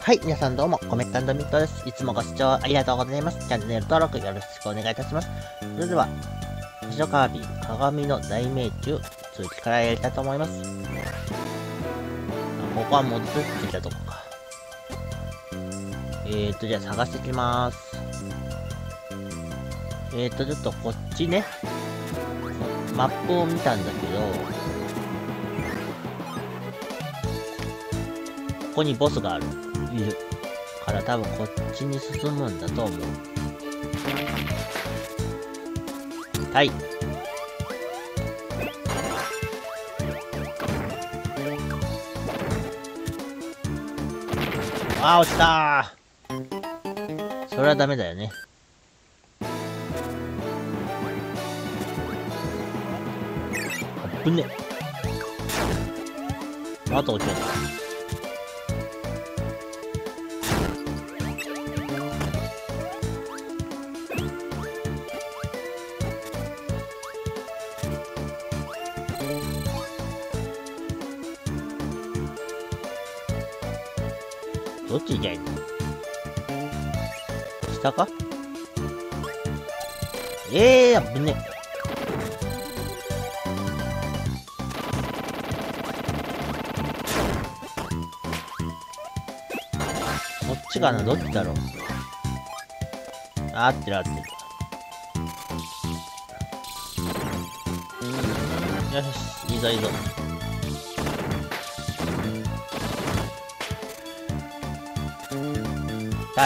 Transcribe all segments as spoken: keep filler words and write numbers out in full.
はい、皆さんどうも、コメントミットです。いつもご視聴ありがとうございます。チャンネル登録よろしくお願いいたします。それでは、星のカービィ、鏡の大命中、続きからやりたいと思います。あ、ここは戻ってきたとこか。えーと、じゃあ探してきます。えーと、ちょっとこっちね、マップを見たんだけど、ここにボスがある。いる。から多分こっちに進むんだと思う。はい。あー、落ちたー。それはダメだよね。あぶね。あと落ちちゃった。どっち行きゃいいの？下か？ええー、危ね。こっちかな？どっちだろう？あ、合ってる合ってる。よし、いいぞいいぞ。はい。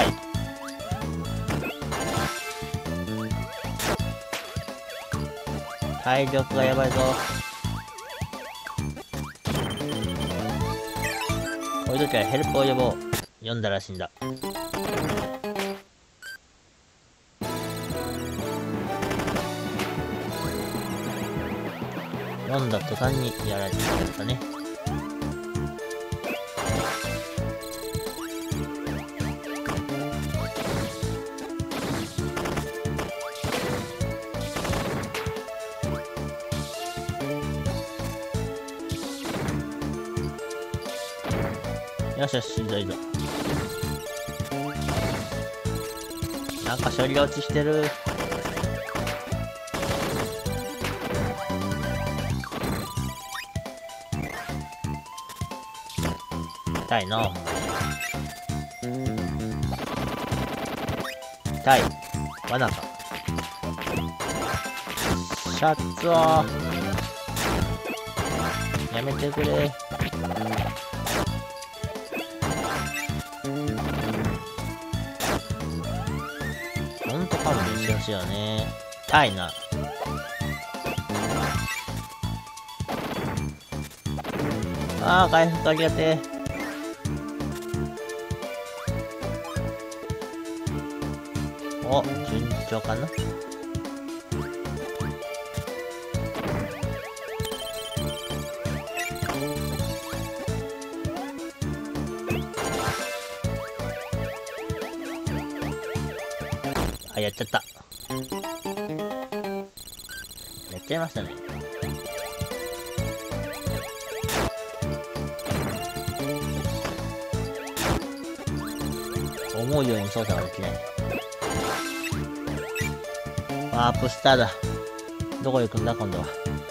体力がやばいぞ。こういう時はヘルプを呼ぼう。読んだらしいんだ。読んだ途端にやられてしまったね。よしよし、いいぞいいぞ。なんか処理落ちしてる。痛いな。痛い。罠か。シャツをやめてくれ。ほんと勘弁してほしいよね。痛いな。ああ、回復ありがてえ。お、順調かな。あ、やっちゃった。やっちゃいましたね。思うように操作ができない。ワープスターだ。どこ行くんだ今度は。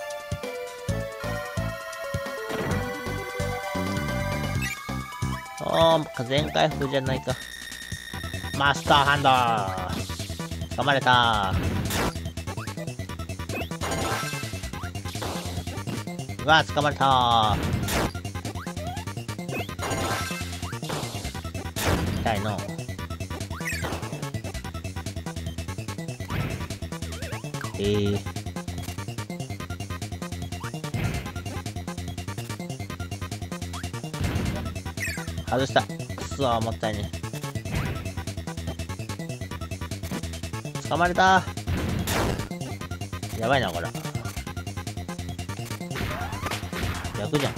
おー、全回復じゃないか。マスターハンドー。噛まれたー。うわー、掴まれたー。痛いの。えー、外した。くそー、もったいね。掴まれたー。やばいなこれ。逆じゃん。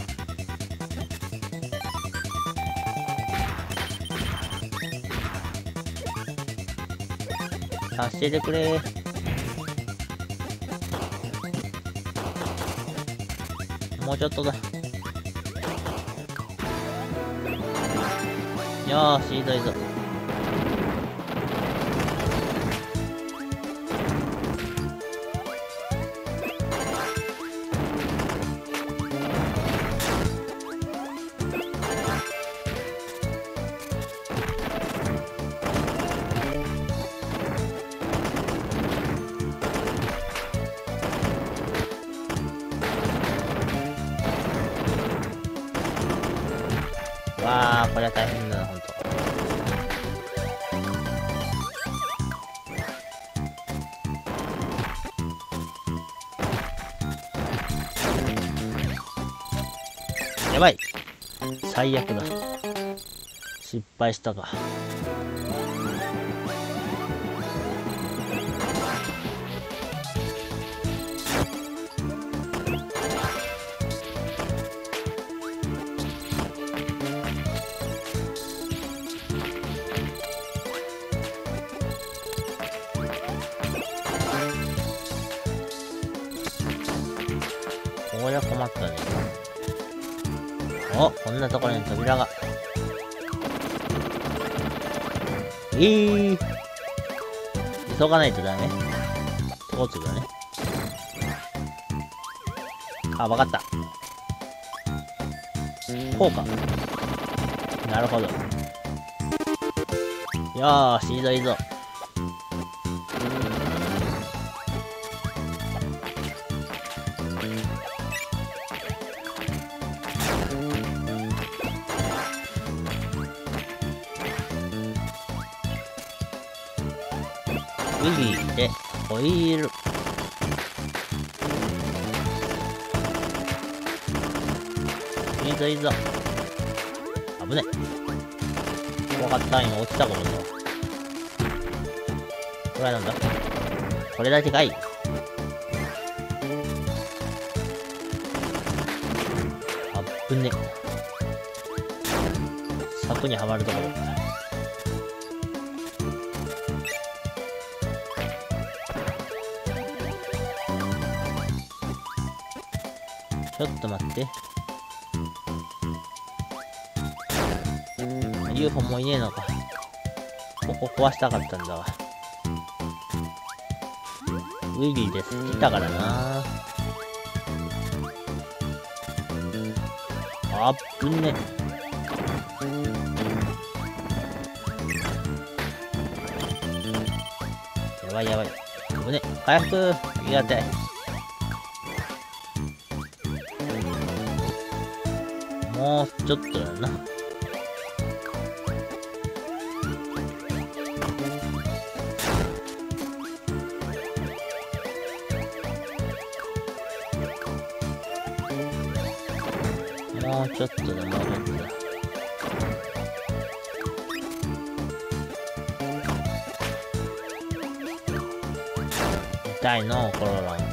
助けてくれー。もうちょっとだ。 よーし、いいぞいいぞ。わあ、これは大変だな、ほんと。やばい。最悪だ。失敗したか。こりゃ困ったね。お、こんなところに扉が。えー、急がないとダメ。交通だね。あ、わかった。こうか。なるほど。よーし、いいぞいいぞ。ウィリーでホイール。いいぞいいぞ。危ね。怖かったんよ。落ちたかもさ。これはなんだ？これだけかい。あっぶね。柵にはまるところだった。ちょっと待って。ユーフォー もいねえのか。ここ壊したかったんだわ。ウィリーです。来たからな。あっぶね。やばいやばい。ぶね。回復。ありがたい。もうちょっとだな。もうちょっとだな。痛いの、コロロン。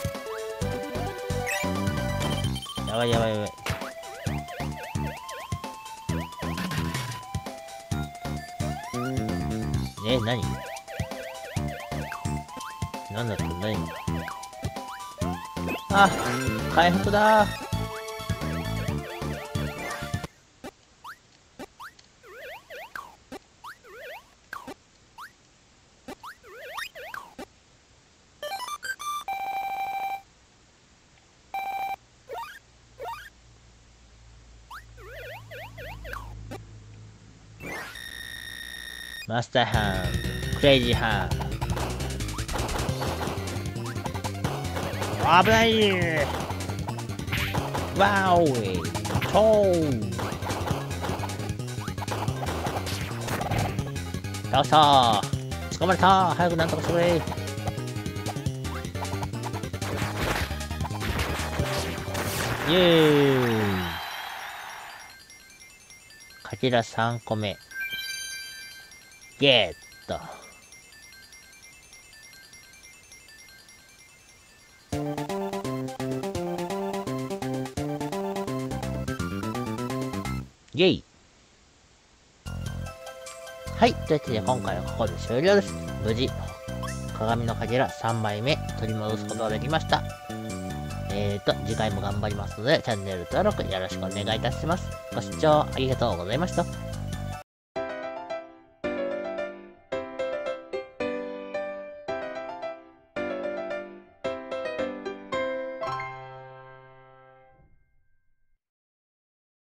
やばいやばいやばい。え、なになんだって何あ、回復だー。マスターハン、クレイジーハン。危ないー。わーおい。超倒したー。捕まれたー。早くなんとかしてくれ。イエーイ。かけらさんこめ。ゲット。イェイ。はい。というわけで今回はここで終了です。無事、鏡のかけらさんまいめ取り戻すことができました。えーと、次回も頑張りますので、チャンネル登録よろしくお願いいたします。ご視聴ありがとうございました。